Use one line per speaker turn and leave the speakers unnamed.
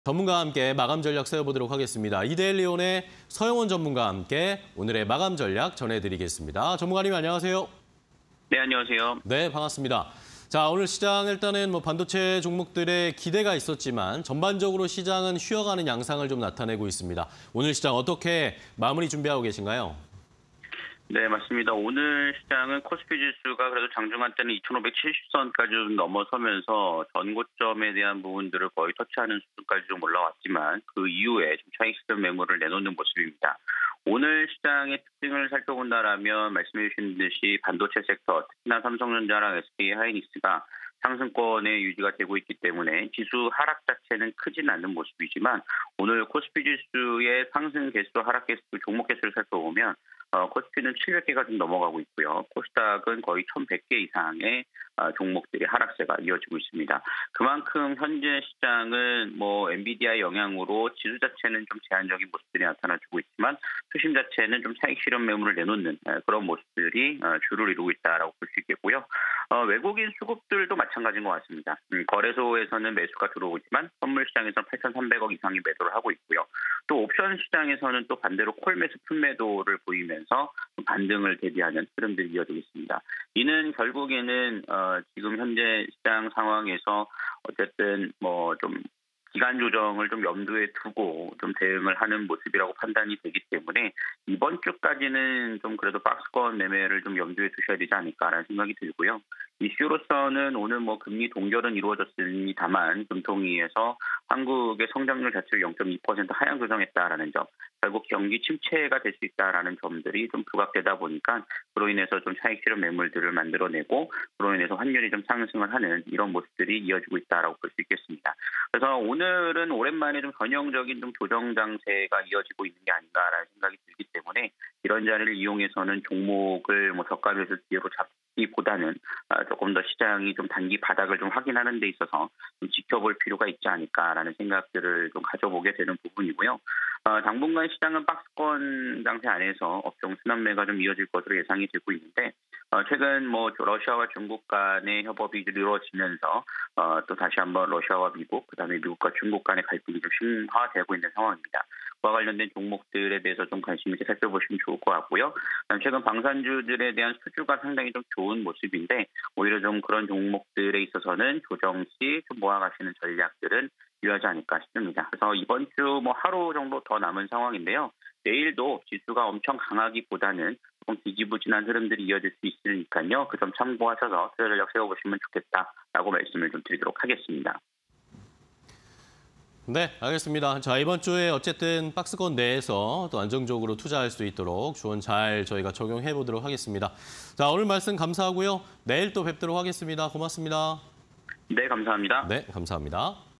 전문가와 함께 마감 전략 세워보도록 하겠습니다. 이데일리온의 서영원 전문가와 함께 오늘의 마감 전략 전해드리겠습니다. 전문가님 안녕하세요.
네, 안녕하세요.
네, 반갑습니다. 자, 오늘 시장 일단은 반도체 종목들의 기대가 있었지만 전반적으로 시장은 쉬어가는 양상을 좀 나타내고 있습니다. 오늘 시장 어떻게 마무리 준비하고 계신가요?
네, 맞습니다. 오늘 시장은 코스피 지수가 그래도 장중한 때는 2,570선까지 좀 넘어서면서 전고점에 대한 부분들을 거의 터치하는 수준까지 좀 올라왔지만 그 이후에 좀 차익 실현 매물을 내놓는 모습입니다. 오늘 시장의 특징을 살펴본다라면 말씀해 주신 듯이 반도체 섹터, 특히나 삼성전자랑 SK하이닉스가 상승권에 유지가 되고 있기 때문에 지수 하락 자체는 크지는 않는 모습이지만 오늘 코스피 지수의 상승 개수, 하락 개수, 종목 개수를 살펴보면 코스피는 700개가 좀 넘어가고 있고요. 코스닥은 거의 1,100개 이상의 종목들이 하락세가 이어지고 있습니다. 그만큼 현재 시장은 엔비디아의 영향으로 지수 자체는 좀 제한적인 모습들이 나타나주고 있지만 투심 자체는 좀 차익 실현 매물을 내놓는 그런 모습들이 주를 이루고 있다라고 볼 수 있겠고요. 외국인 수급들도 마찬가지인 것 같습니다. 거래소에서는 매수가 들어오지만 선물 시장에서는 8,300억 이상의 매도를 하고 있고요. 또 옵션 시장에서는 또 반대로 콜 매수, 풋 매도를 보이면서 반등을 대비하는 흐름들이 이어지고 있습니다. 이는 결국에는 지금 현재 시장 상황에서 어쨌든 좀 기간 조정을 좀 염두에 두고 좀 대응을 하는 모습이라고 판단이 되기 때문에 이번 주까지는 좀 그래도 박스권 매매를 좀 염두에 두셔야 되지 않을까라는 생각이 들고요. 이슈로서는 오늘 금리 동결은 이루어졌습니다만 금통위에서 한국의 성장률 자체를 0.2% 하향 조정했다라는 점, 결국 경기 침체가 될 수 있다라는 점들이 좀 부각되다 보니까 그로 인해서 좀 차익 실현 매물들을 만들어내고 그로 인해서 환율이 좀 상승을 하는 이런 모습들이 이어지고 있다라고 볼 수 있겠습니다. 그래서 오늘은 오랜만에 좀 전형적인 좀 조정 장세가 이어지고 있는 게 아닌가라는 생각이 들기 때문에 이런 자리를 이용해서는 종목을 저가에서 뒤로 잡기보다는 조금 더 시장이 좀 단기 바닥을 좀 확인하는 데 있어서 좀 지켜볼 필요가 있지 않을까라는 생각들을 좀 가져보게 되는 부분이고요. 당분간 시장은 박스권 장세 안에서 업종 순환매가 좀 이어질 것으로 예상이 되고 있는데 최근 러시아와 중국 간의 협업이 이루어지면서 또 다시 한번 러시아와 미국, 그다음에 미국과 중국 간의 갈등이 좀 심화되고 있는 상황입니다. 그와 관련된 종목들에 대해서 좀 관심 있게 살펴보시면 좋을 것 같고요. 최근 방산주들에 대한 수주가 상당히 좀 좋은 모습인데 오히려 좀 그런 종목들에 있어서는 조정 시 좀 모아가시는 전략들은 유효하지 않을까 싶습니다. 그래서 이번 주 하루 정도 더 남은 상황인데요. 내일도 지수가 엄청 강하기보다는 조금 지지부진한 흐름들이 이어질 수 있으니까요. 그 점 참고하셔서 투자 전략 세워보시면 좋겠다라고 말씀을 좀 드리도록 하겠습니다.
네, 알겠습니다. 자, 이번 주에 어쨌든 박스권 내에서 또 안정적으로 투자할 수 있도록 조언 잘 저희가 적용해 보도록 하겠습니다. 자, 오늘 말씀 감사하고요. 내일 또 뵙도록 하겠습니다. 고맙습니다.
네, 감사합니다.
네, 감사합니다.